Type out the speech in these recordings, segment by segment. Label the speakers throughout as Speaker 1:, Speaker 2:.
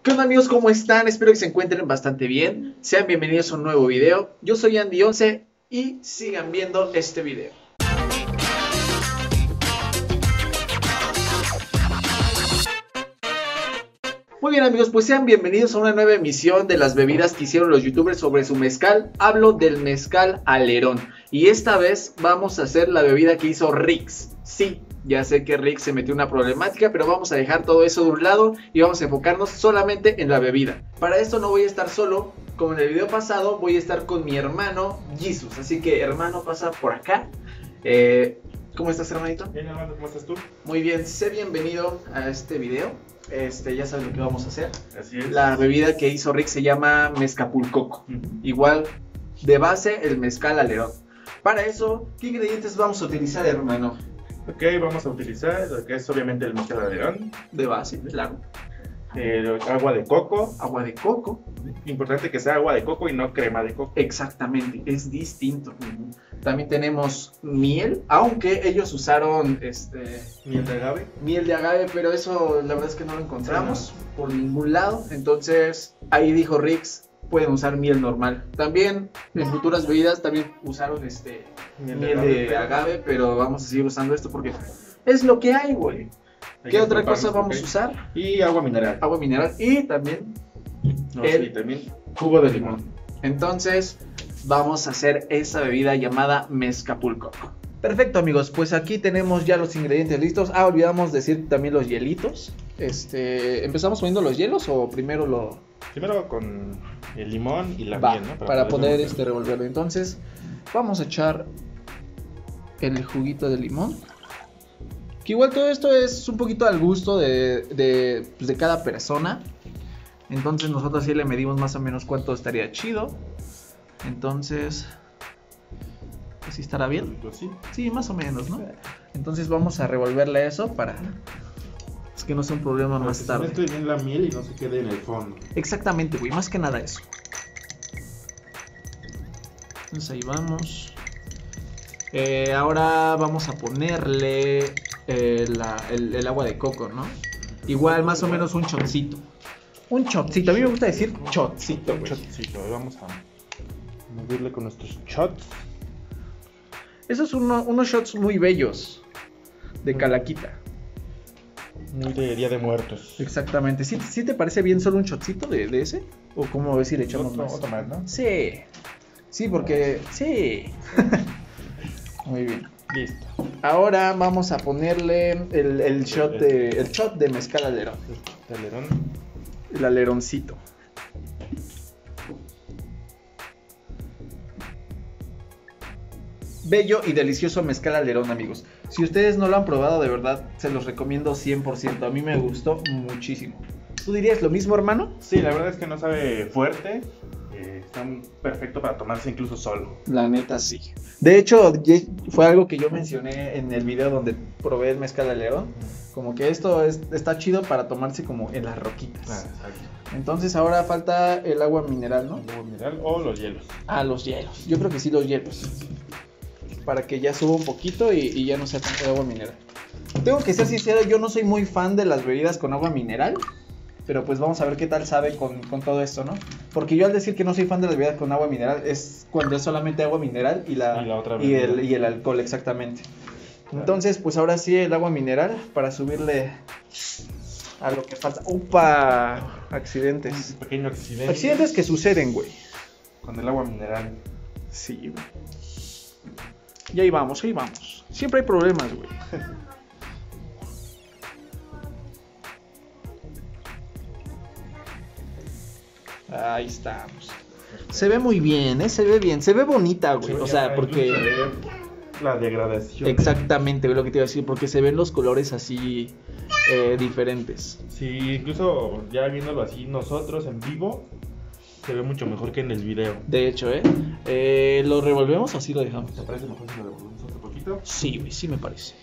Speaker 1: ¿Qué onda amigos? ¿Cómo están? Espero que se encuentren bastante bien. Sean bienvenidos a un nuevo video. Yo soy Andy11 y sigan viendo este video. Muy bien amigos, pues sean bienvenidos a una nueva emisión de las bebidas que hicieron los youtubers sobre su mezcal. Hablo del mezcal Alerón. Y esta vez vamos a hacer la bebida que hizo Rix. Sí, ya sé que Rick se metió en una problemática, pero vamos a dejar todo eso de un lado y vamos a enfocarnos solamente en la bebida. Para esto no voy a estar solo, como en el video pasado voy a estar con mi hermano Jesus. Así que hermano, pasa por acá. ¿Cómo estás, hermanito?
Speaker 2: Bien, hermano, ¿cómo estás tú?
Speaker 1: Muy bien, sé bienvenido a este video. Ya sabes lo que vamos a hacer.
Speaker 2: Así es.
Speaker 1: La bebida que hizo Rick se llama Mezcapulcoco. Igual, de base, el mezcal Alerón. Para eso, ¿qué ingredientes vamos a utilizar, hermano?
Speaker 2: Ok, vamos a utilizar lo que es obviamente el mezcal Alerón.
Speaker 1: De base, claro.
Speaker 2: Agua de coco.
Speaker 1: Agua de coco.
Speaker 2: Importante que sea agua de coco y no crema de coco.
Speaker 1: Exactamente, es distinto. También tenemos miel, aunque ellos usaron
Speaker 2: Miel de agave.
Speaker 1: miel de agave, pero eso la verdad es que no lo encontramos por ningún lado. Entonces ahí dijo Rix, pueden usar miel normal. También en futuras bebidas también usaron miel de agave, pero vamos a seguir usando esto porque es lo que hay, güey. ¿Qué otra cosa vamos a usar?
Speaker 2: Y agua mineral.
Speaker 1: Agua mineral y también
Speaker 2: también
Speaker 1: jugo de limón. Entonces vamos a hacer esa bebida llamada Mezcapulcoco. Perfecto amigos, pues aquí tenemos ya los ingredientes listos. Olvidamos decir también los hielitos. ¿Empezamos poniendo los hielos o primero
Speaker 2: Primero con el limón y la miel, ¿no?
Speaker 1: Para poder revolverlo. Entonces vamos a echar el juguito de limón. Que igual todo esto es un poquito al gusto de cada persona. Entonces nosotros sí le medimos más o menos cuánto estaría chido. Entonces, ¿sí estará bien?
Speaker 2: Sí.
Speaker 1: Sí, más o menos, ¿no? Entonces vamos a revolverle eso para que no sea un problema más tarde.
Speaker 2: Esto bien la miel y no se quede en el fondo.
Speaker 1: Exactamente, güey, más que nada eso. Entonces ahí vamos. Ahora vamos a ponerle el agua de coco, ¿no? Igual más o menos un shotcito. Un shotcito, a mí me gusta decir shotcito, güey.
Speaker 2: Shotcito, vamos a moverle con nuestros shots.
Speaker 1: Esos son unos shots muy bellos de calaquita.
Speaker 2: Muy de Día de Muertos.
Speaker 1: Exactamente. ¿Sí te parece bien solo un shotcito de ese? ¿O cómo ves si le echamos más?
Speaker 2: Otro más, ¿no?
Speaker 1: Sí. Sí, porque... Sí. Muy bien.
Speaker 2: Listo.
Speaker 1: Ahora vamos a ponerle el shot de mezcal Alerón.
Speaker 2: Alerón.
Speaker 1: El aleroncito. Bello y delicioso mezcal Alerón, amigos. Si ustedes no lo han probado, de verdad, se los recomiendo 100%. A mí me gustó muchísimo. ¿Tú dirías lo mismo, hermano?
Speaker 2: Sí, la verdad es que no sabe fuerte. Está perfecto para tomarse incluso solo.
Speaker 1: La neta, sí. De hecho, fue algo que yo mencioné en el video donde probé el mezcal Alerón. Como que esto está chido para tomarse como en las roquitas.
Speaker 2: Ah, exacto.
Speaker 1: Entonces ahora falta el agua mineral, ¿no?
Speaker 2: El agua mineral o los hielos.
Speaker 1: Ah, los hielos. Yo creo que sí, los hielos. Para que ya suba un poquito y ya no sea tanto agua mineral. Tengo que ser sincero, yo no soy muy fan de las bebidas con agua mineral. Pero pues vamos a ver qué tal sabe con todo esto, ¿no? Porque yo al decir que no soy fan de las bebidas con agua mineral es cuando es solamente agua mineral y el alcohol, exactamente. Claro. Entonces, pues ahora sí el agua mineral para subirle a lo que falta. ¡Upa! Accidentes.
Speaker 2: Un pequeño accidente.
Speaker 1: Accidentes que suceden, güey.
Speaker 2: Con el agua mineral.
Speaker 1: Sí, güey. Y ahí vamos, ahí vamos. Siempre hay problemas, güey. Ahí estamos. Se ve muy bien, se ve bien, se ve bonita, güey. O sea, porque
Speaker 2: la degradación.
Speaker 1: Exactamente, güey, lo que te iba a decir, porque se ven los colores así diferentes.
Speaker 2: Sí, incluso ya viéndolo así nosotros en vivo, se ve mucho mejor que en el video.
Speaker 1: De hecho, ¿lo revolvemos o así lo dejamos?
Speaker 2: ¿Te parece mejor si lo revolvemos otro poquito?
Speaker 1: Sí, güey, sí me parece.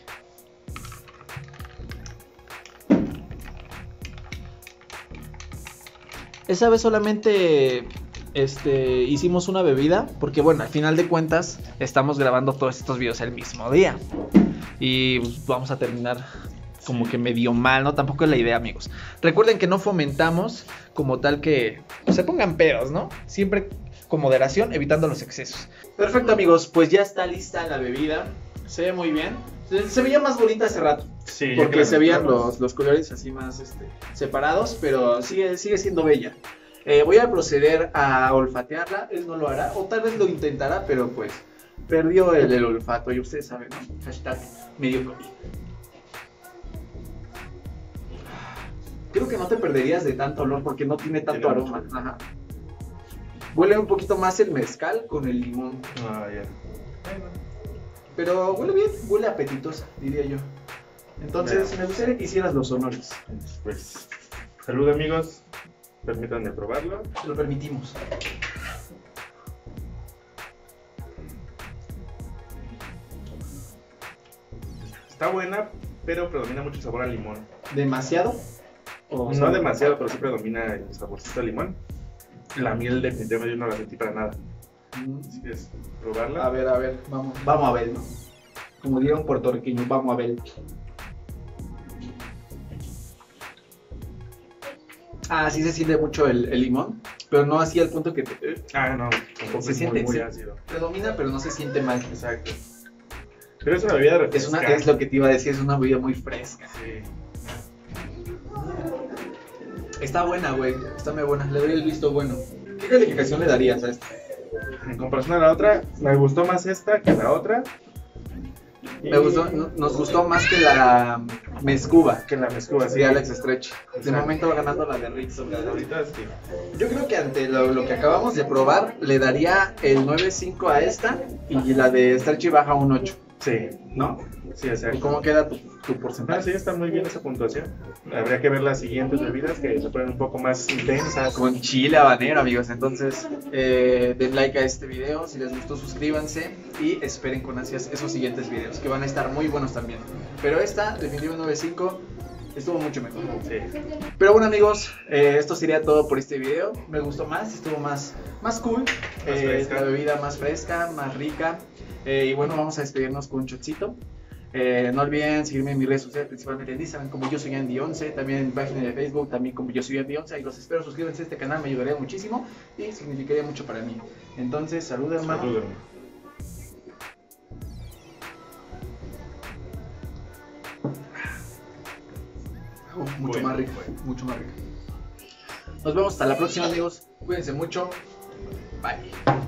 Speaker 1: Esa vez solamente hicimos una bebida, porque bueno, al final de cuentas estamos grabando todos estos videos el mismo día. Y pues, vamos a terminar como que medio mal, ¿no? Tampoco es la idea, amigos. Recuerden que no fomentamos como tal que se pongan pedos, ¿no? Siempre con moderación, evitando los excesos. Perfecto, amigos, pues ya está lista la bebida. Se ve muy bien. Se veía más bonita hace rato.
Speaker 2: Sí,
Speaker 1: Porque se veían los colores así más separados, pero sigue siendo bella. Voy a proceder a olfatearla. Él no lo hará, o tal vez lo intentará, pero pues perdió el olfato. Y ustedes saben, ¿no? Hashtag medio COVID. Creo que no te perderías de tanto olor porque no tiene tanto aroma. Ajá. Huele un poquito más el mezcal con el limón.
Speaker 2: Ah, ya.
Speaker 1: Pero huele bien, huele apetitosa, diría yo. Entonces, me gustaría que hicieras los honores.
Speaker 2: Pues, salud, amigos. Permítanme probarlo.
Speaker 1: Te lo permitimos.
Speaker 2: Está buena, pero predomina mucho el sabor al limón.
Speaker 1: ¿Demasiado?
Speaker 2: No demasiado, pero sí predomina el saborcito al limón. La miel definitivamente yo no la sentí para nada. Si quieres probarla.
Speaker 1: A ver, vamos a ver, ¿no? Como diría un puertorriqueño, vamos a ver. Ah, sí se siente mucho el limón, pero no así al punto que te...
Speaker 2: No, tampoco
Speaker 1: se
Speaker 2: es
Speaker 1: siente,
Speaker 2: muy
Speaker 1: sí,
Speaker 2: ácido.
Speaker 1: predomina, pero no se siente mal.
Speaker 2: Exacto. Pero es una bebida refrescante.
Speaker 1: Es lo que te iba a decir, es una bebida muy fresca.
Speaker 2: Sí.
Speaker 1: Está buena, güey, está muy buena, le doy el visto bueno. ¿Qué calificación le darías a esta?
Speaker 2: En comparación a la otra, me gustó más esta que la otra. Y...
Speaker 1: Nos gustó más que la Mezcuba.
Speaker 2: Que la mezcla,
Speaker 1: Sí, Alex Stretch. De momento va ganando la de Rickson.
Speaker 2: Ahorita sí.
Speaker 1: Yo creo que ante lo que acabamos de probar, le daría el 9.5 a esta y la de Stretchy baja un 8.
Speaker 2: Sí.
Speaker 1: ¿No?
Speaker 2: Sí, exacto.
Speaker 1: ¿Y cómo queda tu porcentaje?
Speaker 2: Sí, está muy bien esa puntuación. Habría que ver las siguientes bebidas que se ponen un poco más intensas.
Speaker 1: Con chile habanero, amigos. Entonces, den like a este video. Si les gustó, suscríbanse y esperen con ansias esos siguientes videos que van a estar muy buenos también. Pero esta, definitivamente 9.5, estuvo mucho mejor.
Speaker 2: Sí.
Speaker 1: Pero bueno, amigos, esto sería todo por este video. Me gustó más, estuvo más cool. La bebida más fresca, más rica. Y bueno, vamos a despedirnos con un shotcito. No olviden seguirme en mis redes sociales, principalmente en Instagram como yo soy Andy11, también en mi página de Facebook, también como yo soy Andy11. Y los espero, suscríbanse a este canal, me ayudaría muchísimo y significaría mucho para mí. Entonces, salud, hermano.
Speaker 2: Salud.
Speaker 1: Mucho más rico, mucho más rico. Nos vemos hasta la próxima, amigos. Cuídense mucho. Bye.